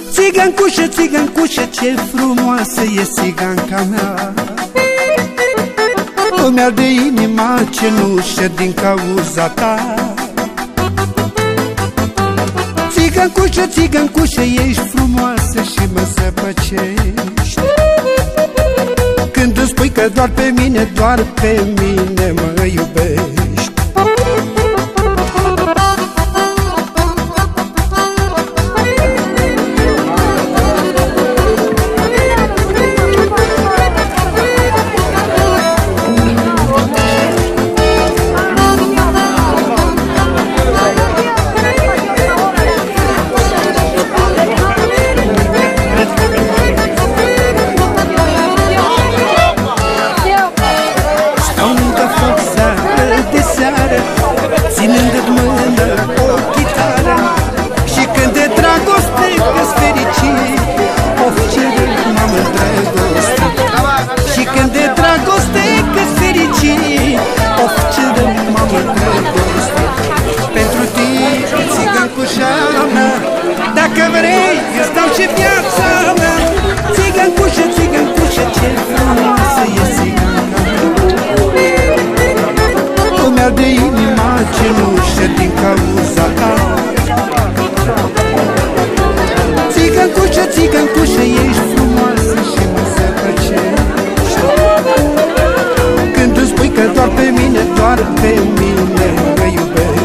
Țigancușă, țigancușă, ce frumoasă e țiganca mea. Îmi arde inima cenușă din cauza ta. Țigancușă, țigancușă, ești frumoasă și mă zăpăcești când îmi spui că doar pe mine, doar pe mine mă iubești. Ținând-ți mână o chitară și când de dragoste că-s fericit, of, ce m-am îndrăgostit. Și când de dragoste că-s fericit, of, ce m-am îndrăgostit. Pentru tine, țigancușa mea, dacă vrei, îți dau și viața mea. Țigancușă, țigancușă, ce frumoasă e țiganca mea. Îmi arde inima cenușă din cauza ta. Țigancușă, țigancușă, ești frumoasă și mă zăpăcești când îmi spui că doar pe mine, doar pe mine mă iubești.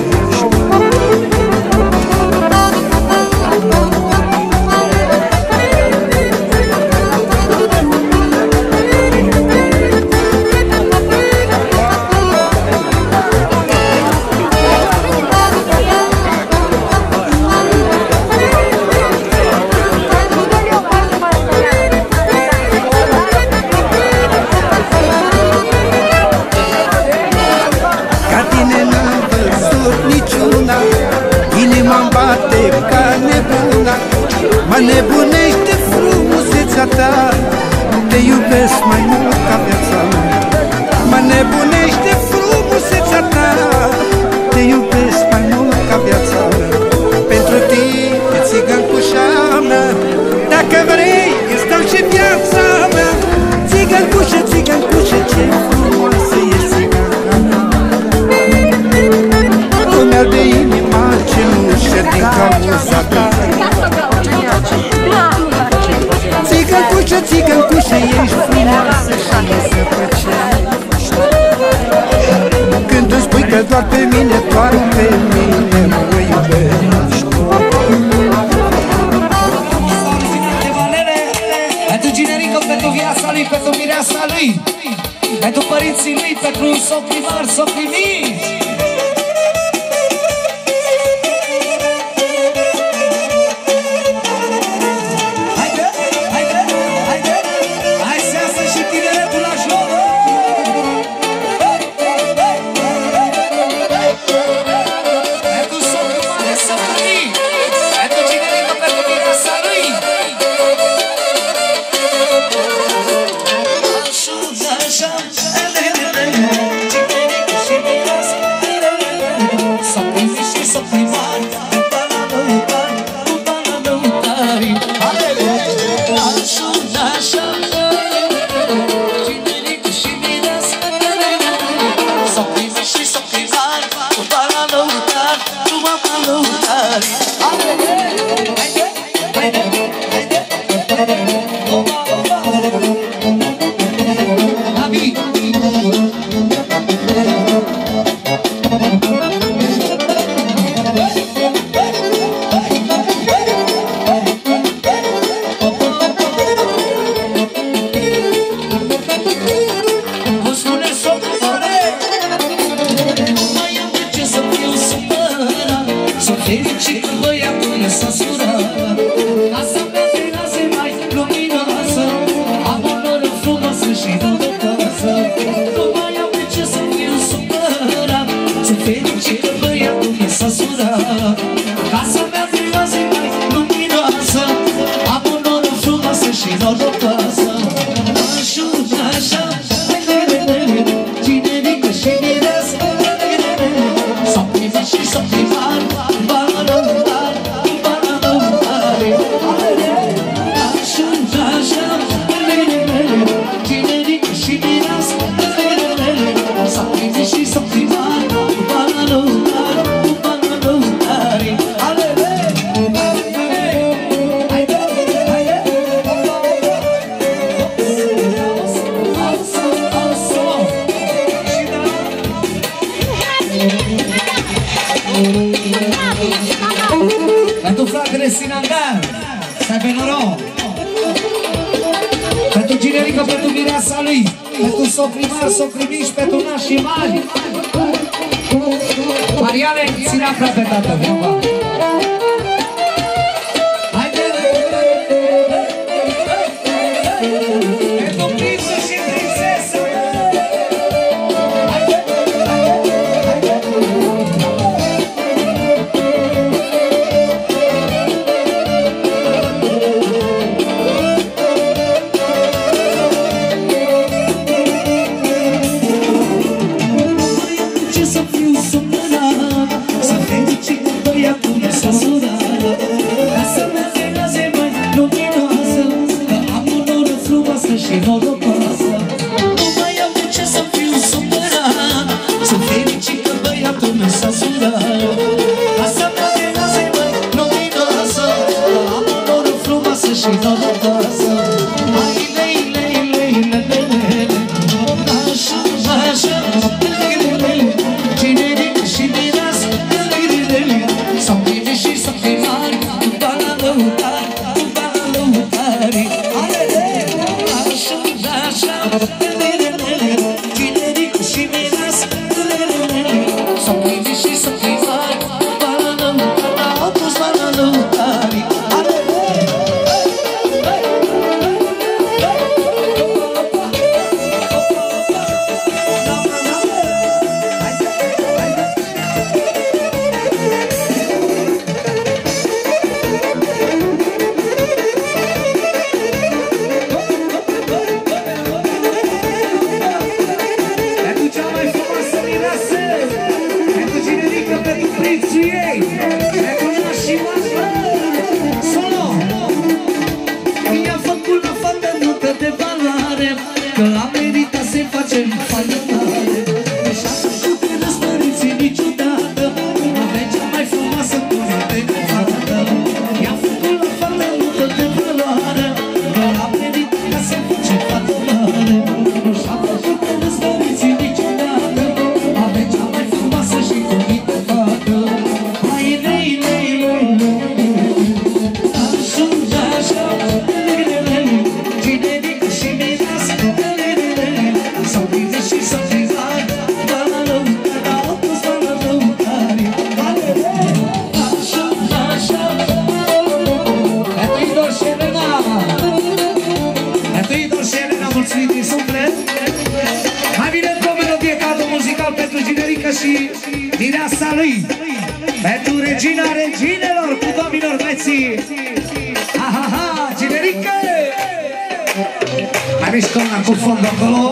Inima-mi bate ca nebuna, mă nebunește frumusețea ta. Te iubesc mai mult ca viața mea. Mă nebunește frumusețea ta. Te iubesc mai mult ca viața mea. Pentru tine, țigancușa mea, dacă vrei, îți dau și viața mea. Țigancușă, țigancușă, ce frumoasă e țiganca mea. Îmi arde inima cenușă din cauza ta. Țigancușă, țigancușă, ești frumoasă și mă zăpăcești când îmi spui că doar pe mine, doar pe mine mă iubești. Pentru Ginerică, pentru viața lui, pentru mireasa lui, pentru părinții lui, pentru socrii mari, socrii mici. Something Pentru fratele Sinangar, stai pe noroc. Pentru Ginerică, pentru mireasa lui, pentru socrii mari, socrii mici, pentru nașii mari. Mariane, ține aproape, tată, viu. și mireasa lui. Pentru regina reginelor, cu domnilor băieții. Ha, ha, ha, Ginerică! Mai mișcă una cu fondul acolo.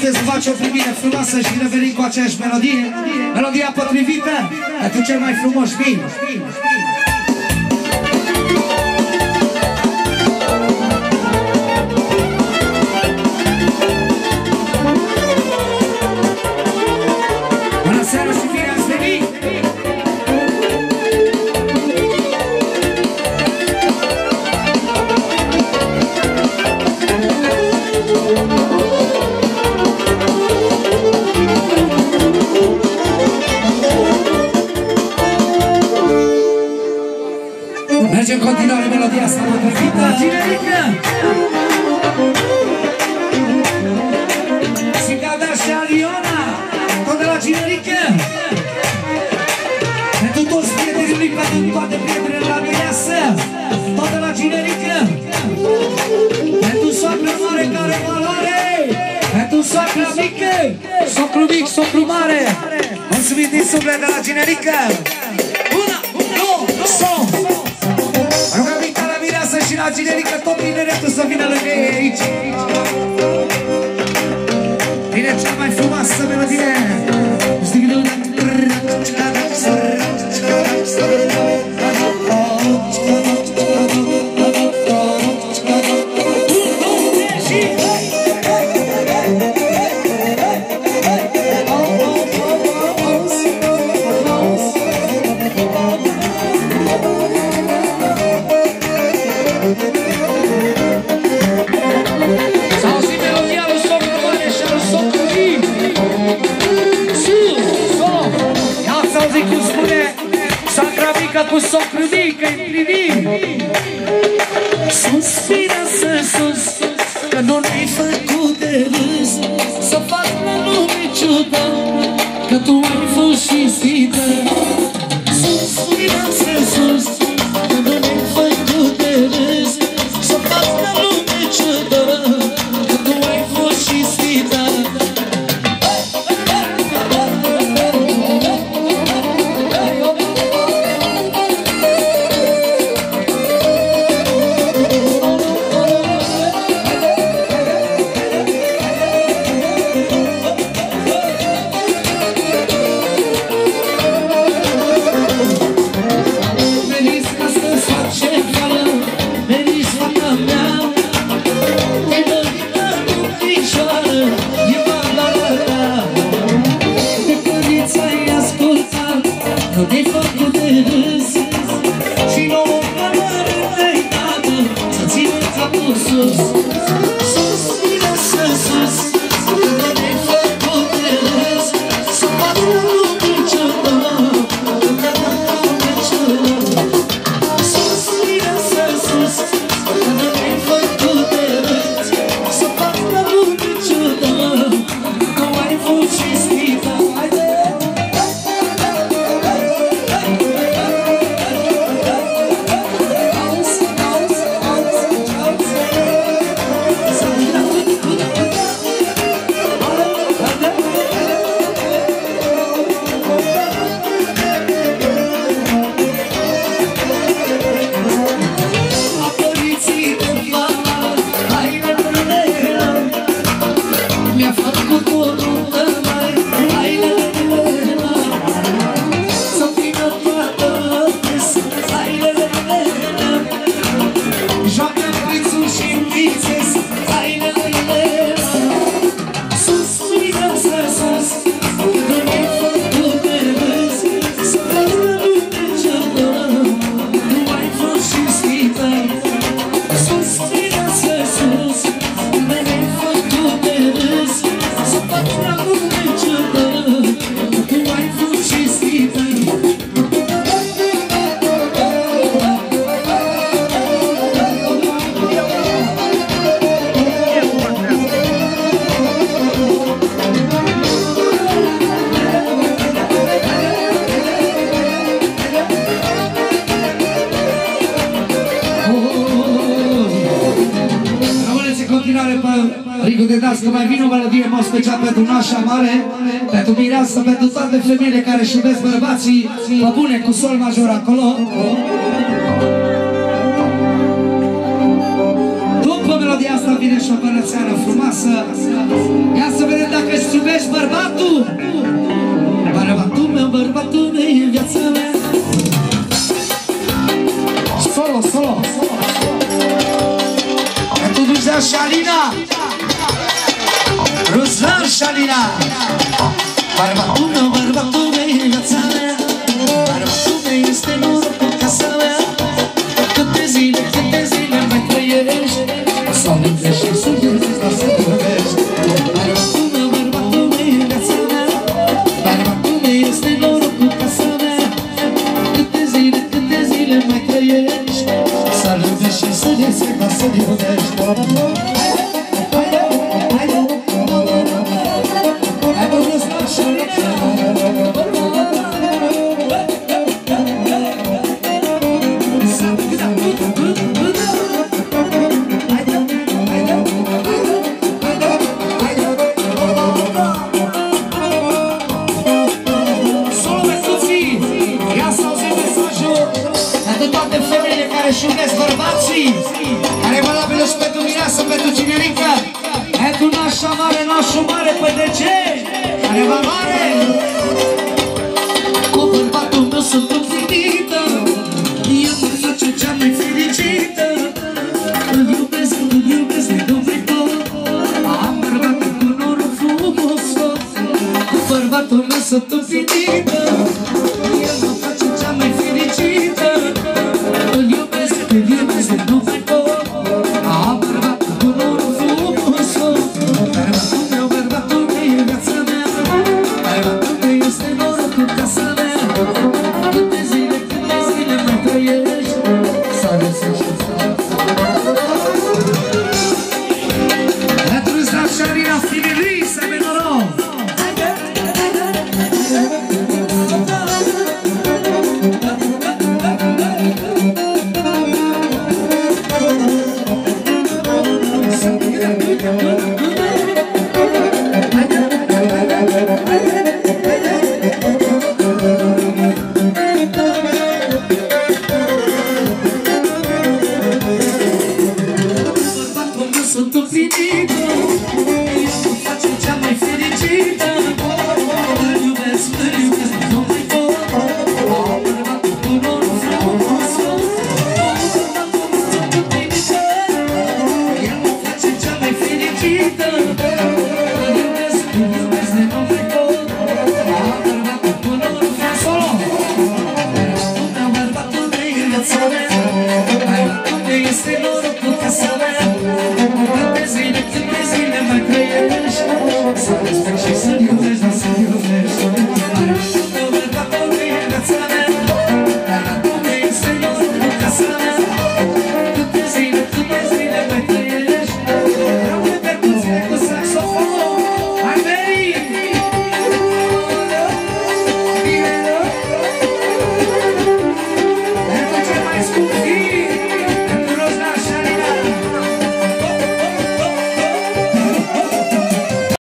ajute să faci o primire frumoasă și revenim cu aceeași melodie. Melodia potrivită pentru cel mai frumos vin. Bună seara și bine ați venit! Merge în continuare melodia asta potrivită. Generică! Sigada și Aliona, tot de la Generică. Pentru toți prietenii lui, pentru toate prietenele la mireasă, tot de la Generică. Pentru soacră mare care valoare, pentru soacră mică, socru mic, socru mare. Mulțumim din suflet de la Generică. Una, două, son! Rugăminte la mireasă și la Generică, tot tineretul să vină lângă ei aici. Vine cea mai frumoasă melodie. Cu socru mică-i privim. Suspiră să sus, că nu ne-ai făcut de râs, să fac la lume ciudă, că tu ai fost cinstită. Suspiră să sus, că nu ne-ai făcut de râs, să fac la lume ciudă, că tu ai fost cinstită. Ricu de Dască, mai vine o melodie mai special pentru nașa mare, pentru mireasă, pentru toate femeile care își iubesc bărbații, pe bune, cu sol major acolo. După melodia asta vine și o bănățeană frumoasă. Ia să vedem iubești bărbatul. Bărbatul meu e viața mea. Solo, solo. Pentru Ruzan și Alina. Ruzan și Alina. Bărbatul meu e viața mea. Bărbatul meu este norocul casa mea. Câte zile mai trăiești, sau ne crești să vieți, dar să vorbești. Bărbatul meu e viața mea. Bărbatul meu este norocul casa mea. Câte zile mai trăiești, să-l iubești și să vieți, dar să vorbești. Și iubesc bărbații, care e valabilă și pentru mireasă, pentru cinerică, pentru nașa mare, nașul mare, păi de ce? Care valoare? Cu bărbatul meu sunt împlinită, el mă face cea mai fericită. Îl iubesc, de Dumnezeu. Am bărbatul cu noroc frumos, cu bărbatul meu sunt împlinită, el mă face cea mai fericită. Îl iubesc, nu mai pot. Am bărbatul cu noroc frumos. Bărbatul meu e viața mea. Bărbatul meu este norocul casa mea. Câte zile mai trăiești, să resești. Pentru Ruzan și Alina, finalii, să avem noroc. Sunt împlinită, el mă face cea mai fericită. Îl iubesc, nu mai pot. Am bărbatul cu noroc frumos. Bărbatul meu sunt împlinită, el mă face cea mai fericită.